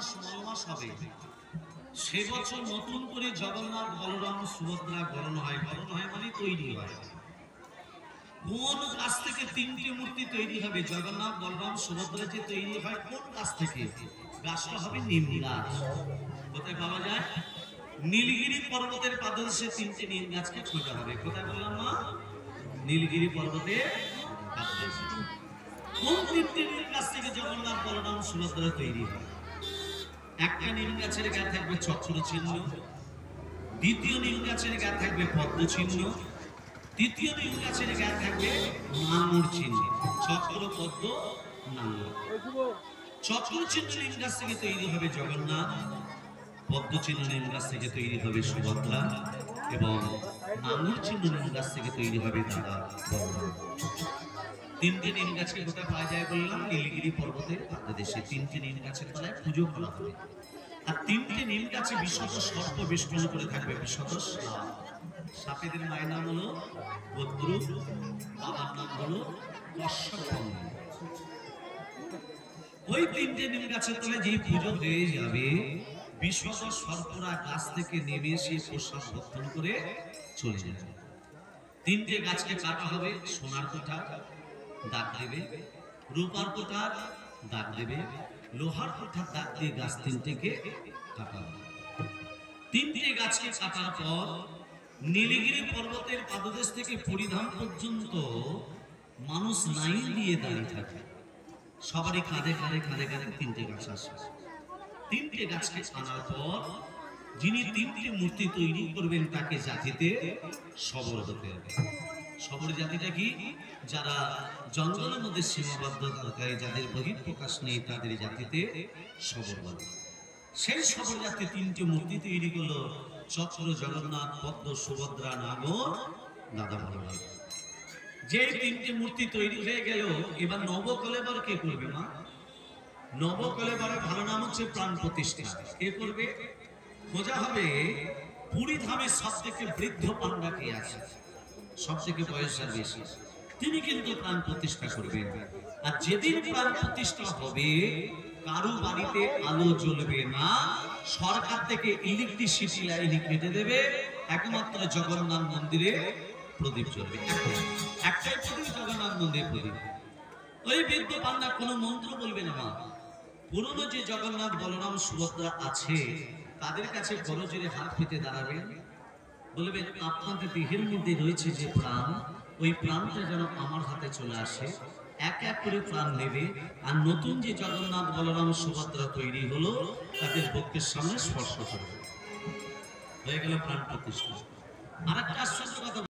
Small মাস হবে, সে বছর নতুন করে জগন্নাথ বলরাম সুভদ্রা গড়ন হয়। গড়ন হয় মানে তৈরি হয়। কোন গাছ থেকে তিনটি মূর্তি তৈরি হবে? জগন্নাথ বলরাম সুভদ্রা যে তৈরি হয় কোন গাছ থেকে? গাছটা হবে নিম গাছ। কোথায় পাওয়া যায়? নীলগিরি পর্বতের পাদদেশে তিনটে নিম গাছকে খোঁজা হবে। কোথায় বললাম মা? নীলগিরি পর্বতের পাদদেশে। কোন তিনটে নিম গাছ থেকে জগন্নাথ বলরাম সুভদ্রা তৈরি হয়? একটা নিম গাছের গায়ে থাকবে চক্র চিহ্ন, দ্বিতীয় নিম গাছের গায়ে থাকবে পদ্ম চিহ্ন, তৃতীয় নিম গাছের গায়ে থাকবে নাঙর চিহ্ন। চক্র, পদ্ম, নাঙর। চক্র চিহ্ন নিম গাছ থেকে তৈরি হবে জগন্নাথ, পদ্ম চিহ্ন নিম গাছ থেকে তৈরি হবে সুভদ্রা, এবং নাঙর চিহ্ন নিম গাছ থেকে তৈরি হবে দাদা বলরাম। তিনটে নিম গাছকে কোথায় পাওয়া যায় বললাম? নীলগিরি পর্বতের পাদদেশে। তিনটে নিম গাছের তলায় পুজো করা হবে। আর তিনটে নিম গাছে বিশদ সর্প বেষ্টন করে থাকবে, বিশদ সাপ। সাপেদের মায়ের নাম হলো বদ্রু, বাবার নাম হলো কশ্যপ। ওই তিনটে নিম গাছের তলায় যেই পুজো হয়ে যাবে, বিশদ সর্পরা গাছ থেকে নেমে এসে প্রসাদ ভক্ষণ করে চলে যাবে। তিনটে গাছকে কাটা হবে। সোনার কোঠা দাগ দেবে, রূপার কোঠা দাগ দেবে, লোহার কোঠা দাগ দিয়ে গাছ তিনটেকে কাটা হবে। তিনটে গাছকে কাটার পর নীলগিরি পর্বতের পাদদেশ থেকে পরিধাম পর্যন্ত মানুষ লাইন দিয়ে দাঁড়িয়ে থাকে। সবারই কাঁধে কাঁধে কাঁধে কাঁধে তিনটে গাছ আসে। তিনটে গাছকে আনার পর যিনি তিনটে মূর্তি তৈরি করবেন তাকে জাতিতে সবর হতে হবে। সবর জাতিটা কি? যারা জঙ্গলের মধ্যে সীমাবদ্ধতায় যাদের বহিঃপ্রকাশ নেই তাদের জাতিতে সবর বলে। সেই সবর জাতি তিনটে মূর্তি তৈরি করলো, চক্র, জগন্নাথ, পদ্ম, সুভদ্রা, নাগর, দাদা বলরাম। যে তিনটে মূর্তি তৈরি হয়ে গেল, এবার নবকলেবর কে করবে মা? নবকলেবরের ভালো নাম হচ্ছে প্রাণ প্রতিষ্ঠা। কে করবে? খোঁজা হবে পুরী ধামে সব থেকে বৃদ্ধ পান্ডা কে আছে, সব থেকে বয়সের বেশি, তিনি কিন্তু প্রাণ প্রতিষ্ঠা করবেন। আর যেদিন প্রাণ প্রতিষ্ঠা হবে কারো বাড়িতে আলো জ্বলবে না, সরকার থেকে ইলেকট্রিসিটি লাইন কেটে দেবে, একমাত্র জগন্নাথ মন্দিরে প্রদীপ জ্বলবে। একটাই প্রদীপ, জগন্নাথ মন্দির প্রদীপ। ওই বৃদ্ধ পান্ডা কোনো মন্ত্র বলবে না মা। পুরনো যে জগন্নাথ বলরাম সুভদ্রা আছে তাদের কাছে করজোড়ে হাত পেতে দাঁড়াবেন, বলবেন আপনাদের দেহের মধ্যে রয়েছে যে প্রাণ, ওই প্রাণটা যেন আমার হাতে চলে আসে। এক এক করে প্রাণ নেবে, আর নতুন যে জগন্নাথ বলরাম সুভদ্রা তৈরি হলো তাদের বক্ষের সামনে স্পর্শ করবে। হয়ে গেল প্রাণ প্রতিষ্ঠা। আর একটা আশ্চর্য কথা